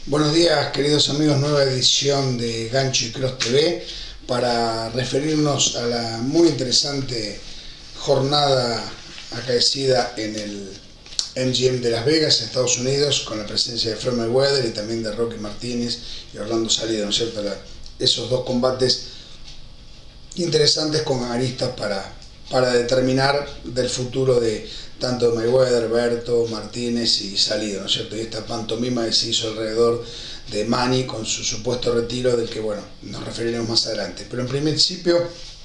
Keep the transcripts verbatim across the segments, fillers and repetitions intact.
Buenos días, queridos amigos, nueva edición de Gancho y Cross T V para referirnos a la muy interesante jornada acaecida en el M G M de Las Vegas, Estados Unidos, con la presencia de Floyd Mayweather y también de Rocky Martínez y Orlando Salido, ¿no es cierto? La, esos dos combates interesantes con aristas para, para determinar del futuro de tanto Mayweather, Berto, Martínez y Salido, ¿no es cierto? Y esta pantomima que se hizo alrededor de Manny con su supuesto retiro, del que, bueno, nos referiremos más adelante. Pero en principio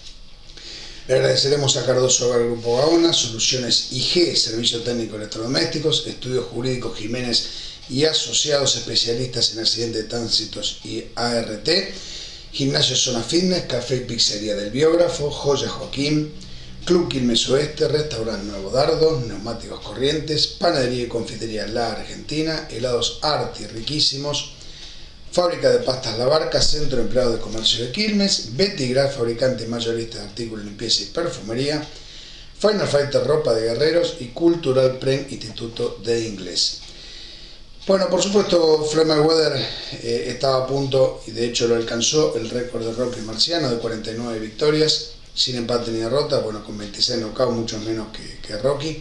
le agradeceremos a Cardoso Hogar Grupo Gaona, Soluciones I G, Servicio Técnico Electrodomésticos, Estudios Jurídicos Jiménez y Asociados Especialistas en Accidentes de Tránsitos y A R T, Gimnasio Zona Fitness, Café y Pizzería del Biógrafo, Joya Joaquín, Club Quilmes Oeste, Restaurante Nuevo Dardo, Neumáticos Corrientes, Panadería y Confitería La Argentina, Helados Arti Riquísimos, Fábrica de Pastas La Barca, Centro de Empleados de Comercio de Quilmes, Betty Graf, fabricante mayorista de artículos de limpieza y perfumería, Final Fighter Ropa de Guerreros y Cultural Pren Instituto de Inglés. Bueno, por supuesto, Floyd Mayweather eh, estaba a punto, y de hecho lo alcanzó, el récord de Rocky Marciano de cuarenta y nueve victorias, sin empate ni derrota, bueno, con veintiséis knockouts, mucho menos que, que Rocky.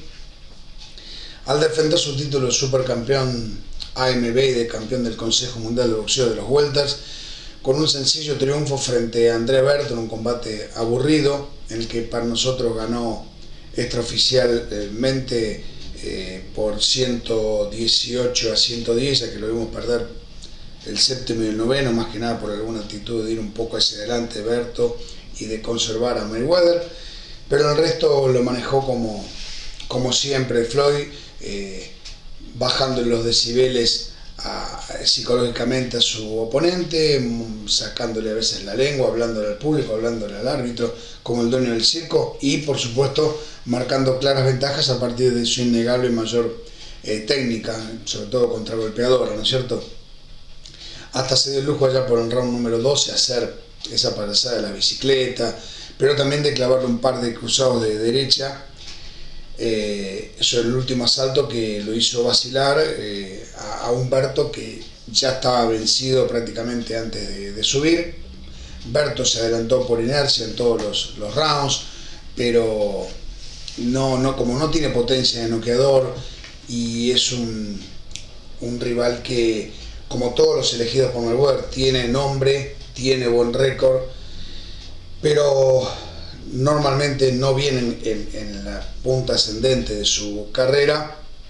Al defender su título de supercampeón A M B y de campeón del Consejo Mundial de Boxeo de los Welters, con un sencillo triunfo frente a André Berto en un combate aburrido, en el que para nosotros ganó extraoficialmente eh, por ciento dieciocho a ciento diez, ya que lo vimos perder el séptimo y el noveno, más que nada por alguna actitud de ir un poco hacia adelante Berto y de conservar a Mayweather, pero el resto lo manejó como, como siempre Floyd, eh, bajando los decibeles a, psicológicamente a su oponente, sacándole a veces la lengua, hablándole al público, hablándole al árbitro, como el dueño del circo, y por supuesto marcando claras ventajas a partir de su innegable mayor eh, técnica, sobre todo contra golpeadora, ¿no es cierto? Hasta se dio el lujo allá por el round número doce hacer esa payasada de la bicicleta, pero también de clavarle un par de cruzados de derecha eh, sobre el último asalto, que lo hizo vacilar eh, a, a un Berto que ya estaba vencido prácticamente antes de, de subir. Berto se adelantó por inercia en todos los, los rounds, pero no, no, como no tiene potencia de noqueador y es un, un rival que, como todos los elegidos por Mayweather, tiene nombre, tiene buen récord, pero normalmente no vienen en, en la punta ascendente de su carrera,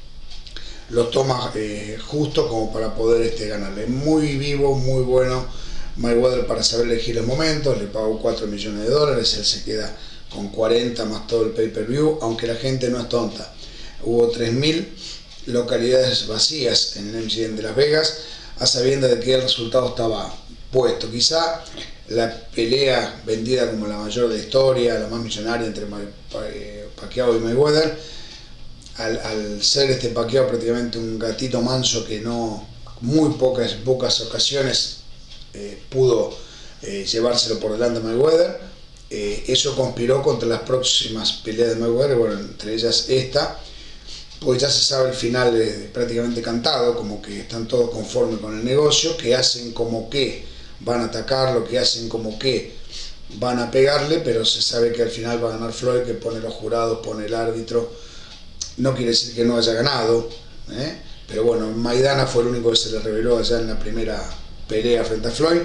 lo toma eh, justo como para poder este, ganarle. Muy vivo, muy bueno Mayweather para saber elegir los momentos, le pagó cuatro millones de dólares, él se queda con cuarenta más todo el pay-per-view, aunque la gente no es tonta. Hubo tres mil localidades vacías en el M G M de Las Vegas, a sabiendas de que el resultado estaba puesto. Quizá la pelea vendida como la mayor de la historia, la más millonaria entre Pacquiao y Mayweather, al, al ser este Pacquiao prácticamente un gatito manso que no, muy pocas, pocas ocasiones eh, pudo eh, llevárselo por delante a Mayweather, eh, eso conspiró contra las próximas peleas de Mayweather, bueno, entre ellas esta, pues ya se sabe el final eh, prácticamente cantado, como que están todos conformes con el negocio, que hacen como que van a atacarlo, que hacen como que van a pegarle, pero se sabe que al final va a ganar Floyd, que pone los jurados, pone el árbitro. No quiere decir que no haya ganado, ¿eh? Pero bueno, Maidana fue el único que se le reveló allá en la primera pelea frente a Floyd,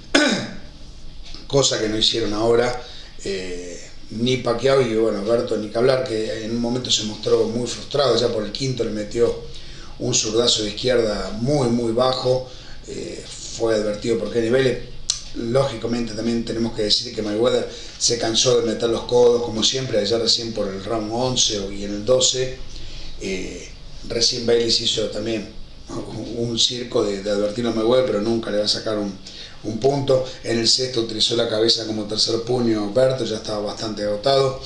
cosa que no hicieron ahora eh, ni Pacquiao y bueno, Berto ni que hablar, que en un momento se mostró muy frustrado, ya por el quinto le metió un zurdazo de izquierda muy muy bajo, eh, fue advertido por Kenny Vélez. Lógicamente también tenemos que decir que Mayweather se cansó de meter los codos como siempre, allá recién por el round once y en el doce, eh, recién Bailey hizo también un circo de, de advertir a Mayweather, pero nunca le va a sacar un, un punto. En el sexto utilizó la cabeza como tercer puño Berto, ya estaba bastante agotado,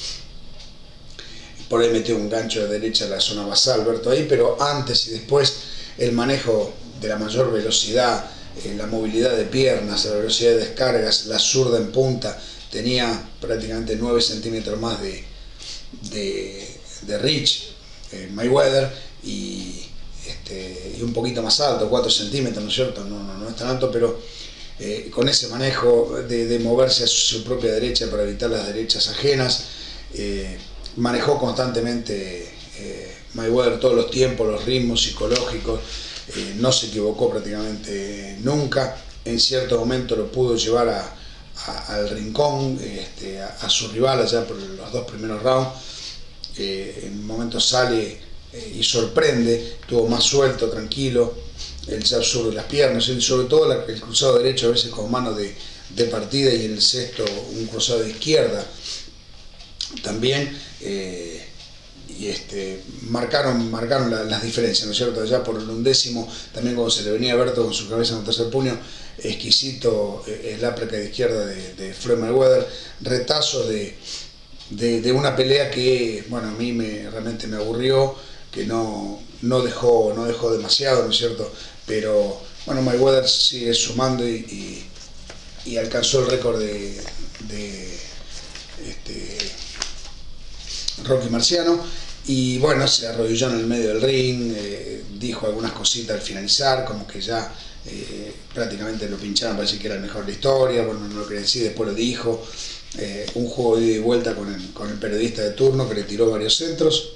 por ahí metió un gancho de derecha a la zona basal Berto ahí, pero antes y después el manejo de la mayor velocidad, eh, la movilidad de piernas, la velocidad de descargas, la zurda en punta, tenía prácticamente nueve centímetros más de, de, de reach eh, Mayweather, y este, y un poquito más alto, cuatro centímetros, ¿no es cierto? No, no, no es tan alto, pero eh, con ese manejo de, de moverse a su propia derecha para evitar las derechas ajenas, eh, manejó constantemente eh, Mayweather todos los tiempos, los ritmos psicológicos, eh, no se equivocó prácticamente nunca. En cierto momento lo pudo llevar a, a, al rincón, este, a, a su rival allá por los dos primeros rounds. Eh, en un momento sale eh, y sorprende, estuvo más suelto, tranquilo, el jab zurdo y las piernas, y sobre todo la, el cruzado derecho a veces con mano de, de partida, y en el sexto un cruzado de izquierda también. Eh, y este, marcaron, marcaron la, las diferencias, ¿no es cierto? Allá por el undécimo, también cuando se le venía a Berto con su cabeza en el tercer puño, exquisito eh, el uppercut de izquierda de, de Floyd Mayweather, retazos de, de, de una pelea que, bueno, a mí me, realmente me aburrió, que no, no, dejó, no dejó demasiado, ¿no es cierto? Pero, bueno, Mayweather sigue sumando y, y, y alcanzó el récord de, de este, Rocky Marciano, y bueno, se arrodilló en el medio del ring, eh, dijo algunas cositas al finalizar, como que ya eh, prácticamente lo pincharon, parece que era el mejor de la historia, bueno, no lo quería decir, después lo dijo, eh, un juego de ida y vuelta con el, con el periodista de turno que le tiró varios centros.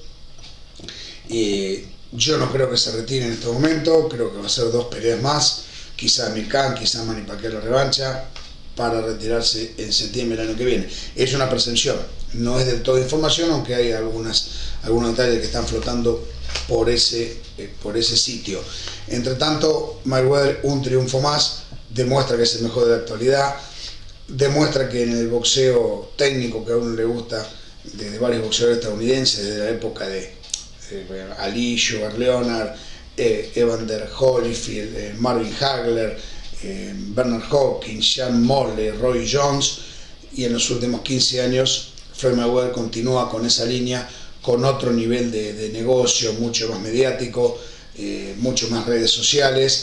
Eh, yo no creo que se retire en este momento, creo que va a ser dos peleas más, quizá Amir Khan, quizá Manny Pacquiao la revancha, para retirarse en septiembre del año que viene. Es una percepción, no es del todo información, aunque hay algunas, algunos detalles que están flotando por ese, eh, por ese sitio. Entre tanto, Mayweather, un triunfo más, demuestra que es el mejor de la actualidad, demuestra que en el boxeo técnico que a uno le gusta, de, de varios boxeadores estadounidenses, desde la época de eh, Ali, Sugar Leonard, eh, Evander Holyfield, eh, Marvin Hagler, Eh, Bernard Hopkins, Sean Mosley, Roy Jones, y en los últimos quince años Floyd Mayweather continúa con esa línea, con otro nivel de, de negocio, mucho más mediático, eh, mucho más redes sociales,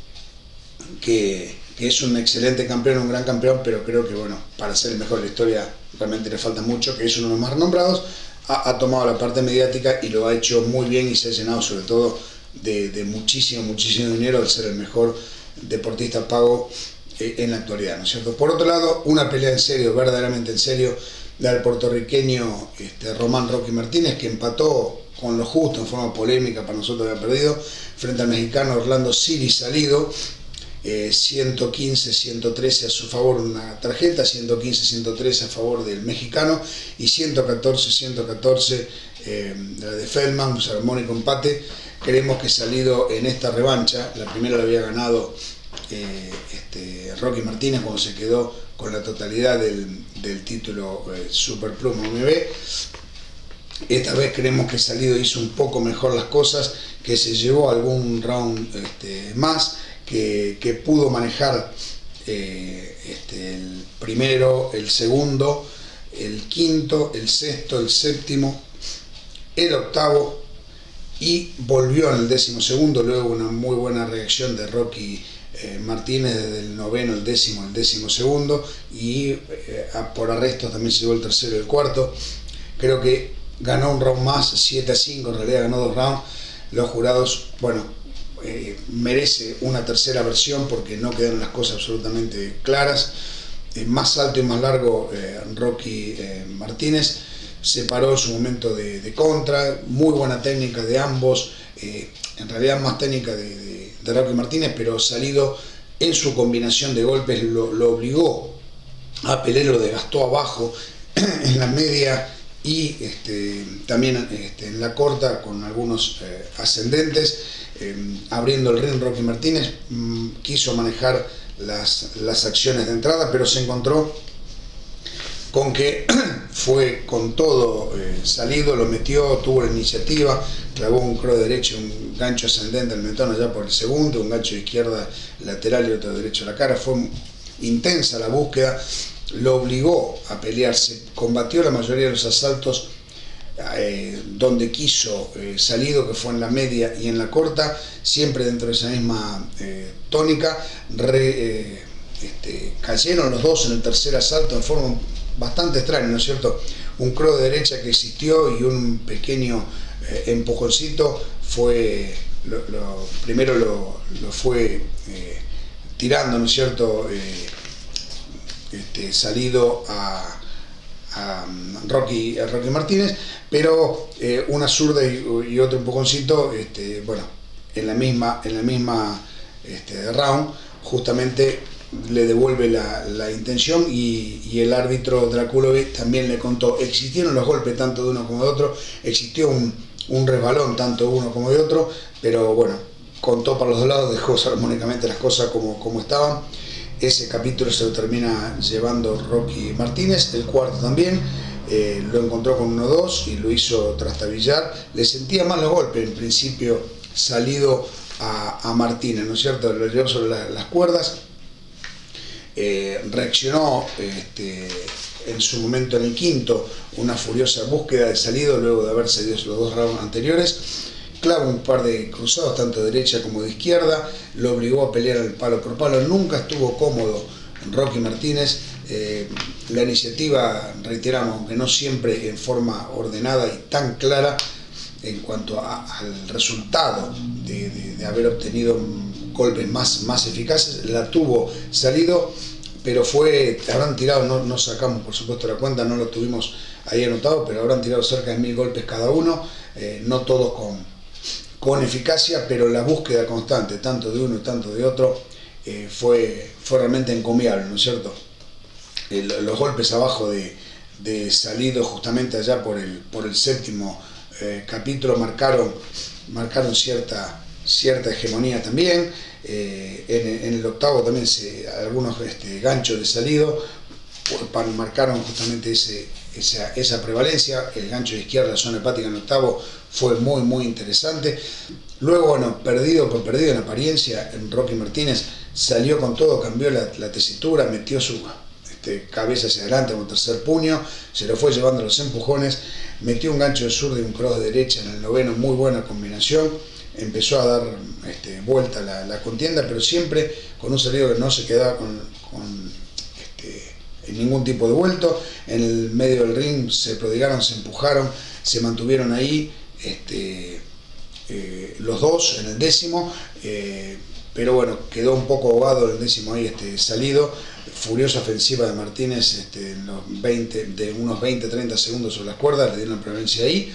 que, que es un excelente campeón, un gran campeón, pero creo que, bueno, para ser el mejor de la historia realmente le falta mucho, que es uno de los más renombrados. Ha, ha tomado la parte mediática y lo ha hecho muy bien, y se ha llenado sobre todo de, de muchísimo, muchísimo dinero al ser el mejor deportista pago eh, en la actualidad, ¿no es cierto? Por otro lado, una pelea en serio, verdaderamente en serio, la del puertorriqueño este, Román Rocky Martínez, que empató con lo justo, en forma polémica, para nosotros había perdido, frente al mexicano Orlando Siri Salido, eh, ciento quince a ciento trece a su favor una tarjeta, ciento quince a ciento trece a favor del mexicano, y ciento catorce a ciento catorce eh, de la de Feldman, un armónico empate. Creemos que Salido en esta revancha, la primera la había ganado eh, este, Rocky Martínez cuando se quedó con la totalidad del, del título eh, Super Pluma M B. Esta vez creemos que Salido hizo un poco mejor las cosas, que se llevó algún round este, más, que, que pudo manejar eh, este, el primero, el segundo, el quinto, el sexto, el séptimo, el octavo, y volvió en el décimo segundo, luego una muy buena reacción de Rocky eh, Martínez desde el noveno, el décimo, el décimo segundo, y eh, por arrestos también se llevó el tercero y el cuarto. Creo que ganó un round más, siete a cinco, en realidad ganó dos rounds. Los jurados, bueno, eh, merece una tercera versión porque no quedaron las cosas absolutamente claras. Eh, más alto y más largo eh, Rocky eh, Martínez, se paró en su momento de, de contra, muy buena técnica de ambos, eh, en realidad más técnica de, de, de Rocky Martínez, pero Salido en su combinación de golpes lo, lo obligó a pelear, lo desgastó abajo en la media y este, también este, en la corta con algunos eh, ascendentes, eh, abriendo el ring. Rocky Martínez mmm, quiso manejar las, las acciones de entrada, pero se encontró con que fue con todo eh, Salido, lo metió, tuvo la iniciativa, clavó un cross derecho, un gancho ascendente al mentón allá por el segundo, un gancho de izquierda lateral y otro derecho a la cara. Fue intensa la búsqueda, lo obligó a pelearse, combatió la mayoría de los asaltos eh, donde quiso eh, Salido, que fue en la media y en la corta, siempre dentro de esa misma eh, tónica. Re, eh, este, cayeron los dos en el tercer asalto en forma bastante extraña, ¿no es cierto? Un cross de derecha que existió y un pequeño eh, empujoncito fue lo, lo, primero lo, lo fue eh, tirando, ¿no es cierto?, eh, este, Salido a, a, Rocky, a Rocky Martínez, pero eh, una zurda y, y otro empujoncito, este, bueno, en la misma, en la misma este, round, justamente le devuelve la, la intención y, y el árbitro Drakulovic también le contó. Existieron los golpes tanto de uno como de otro, existió un, un resbalón tanto de uno como de otro, pero bueno, contó para los dos lados, dejó armónicamente las cosas como, como estaban. Ese capítulo se lo termina llevando Rocky Martínez, el cuarto también, eh, lo encontró con uno dos y lo hizo trastabillar. Le sentía mal los golpes, en principio Salido a, a Martínez, ¿no es cierto? Lo llevó sobre la, las cuerdas. Eh, reaccionó este, en su momento en el quinto, una furiosa búsqueda de Salido luego de haber cedido los dos rounds anteriores, clava un par de cruzados tanto de derecha como de izquierda, lo obligó a pelear al palo por palo, nunca estuvo cómodo Rocky Martínez. Eh, la iniciativa, reiteramos, aunque no siempre en forma ordenada y tan clara en cuanto a, al resultado de, de, de haber obtenido golpes más, más eficaces, la tuvo Salido, pero fue, habrán tirado, no, no sacamos por supuesto la cuenta, no lo tuvimos ahí anotado, pero habrán tirado cerca de mil golpes cada uno, eh, no todos con, con eficacia, pero la búsqueda constante, tanto de uno y tanto de otro, eh, fue, fue realmente encomiable, ¿no es cierto? Eh, los golpes abajo de, de Salido justamente allá por el, por el séptimo eh, capítulo marcaron, marcaron cierta... cierta hegemonía también. Eh, en, en el octavo también se, algunos este, ganchos de Salido marcaron justamente ese, esa, esa prevalencia. El gancho de izquierda, la zona hepática en el octavo, fue muy muy interesante. Luego, bueno, perdido por perdido en apariencia, en Rocky Martínez salió con todo, cambió la, la tesitura, metió su este, cabeza hacia adelante con tercer puño, se lo fue llevando los empujones, metió un gancho de zurda y un cross de derecha en el noveno, muy buena combinación. Empezó a dar este, vuelta la, la contienda, pero siempre con un Salido que no se quedaba con, con este, en ningún tipo de vuelto. En el medio del ring se prodigaron, se empujaron, se mantuvieron ahí este, eh, los dos en el décimo, eh, pero bueno, quedó un poco ahogado el décimo ahí este, Salido. Furiosa ofensiva de Martínez este, en los veinte, de unos veinte a treinta segundos sobre las cuerdas, le dieron la prevalencia ahí.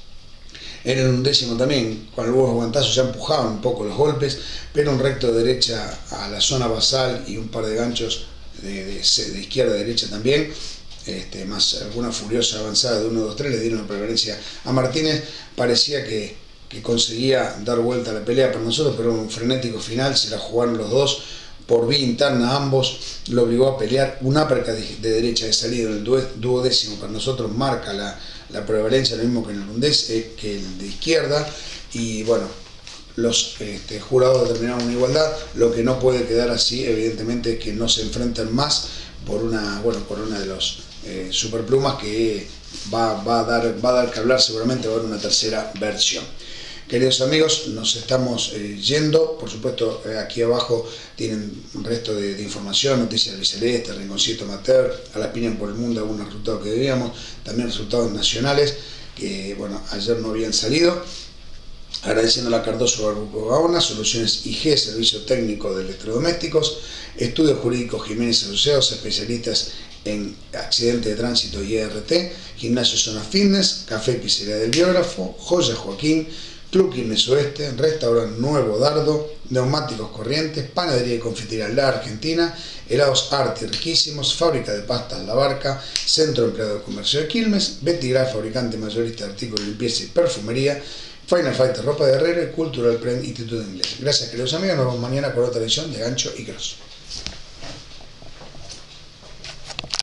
En el undécimo también, con algunos guantazos ya empujaban un poco los golpes, pero un recto de derecha a la zona basal y un par de ganchos de, de, de izquierda a derecha también, este, más alguna furiosa avanzada de uno, dos, tres, le dieron la prevalencia a Martínez. Parecía que, que conseguía dar vuelta a la pelea para nosotros, pero un frenético final, se la jugaron los dos. Por vía interna ambos, lo obligó a pelear. Un uppercut de, de derecha de Salido en el duodécimo para nosotros marca la, la prevalencia, lo mismo que en el undécimo, eh, que el de izquierda, y bueno, los este, jurados determinaron una igualdad. Lo que no puede quedar así, evidentemente, es que no se enfrenten más por una, bueno, por una de los eh, superplumas que va, va, a dar, va a dar que hablar, seguramente va a haber una tercera versión. Queridos amigos, nos estamos eh, yendo, por supuesto eh, aquí abajo tienen un resto de, de información, noticias del Celeste, Rinconcito Amateur, a la piña por el mundo, algunos resultados que debíamos, también resultados nacionales que bueno, ayer no habían salido. Agradeciendo a Cardoso Barbuco Gaona, Soluciones I G, Servicio Técnico de Electrodomésticos, Estudios Jurídicos Jiménez Asociados, especialistas en accidente de tránsito y E R T, Gimnasio Zona Fitness, Café Pizzería del Biógrafo, Joya Joaquín, Club Quilmes Oeste, Restaurante Nuevo Dardo, Neumáticos Corrientes, Panadería y Confitería La Argentina, Helados Arti Riquísimos, Fábrica de Pastas La Barca, Centro Empleado de Comercio de Quilmes, Betty Graf, fabricante mayorista de artículos de limpieza y perfumería, Final Fighter Ropa de Herrera y Cultural Prend Instituto de Inglés. Gracias, queridos amigos, nos vemos mañana con otra edición de Gancho y Cross.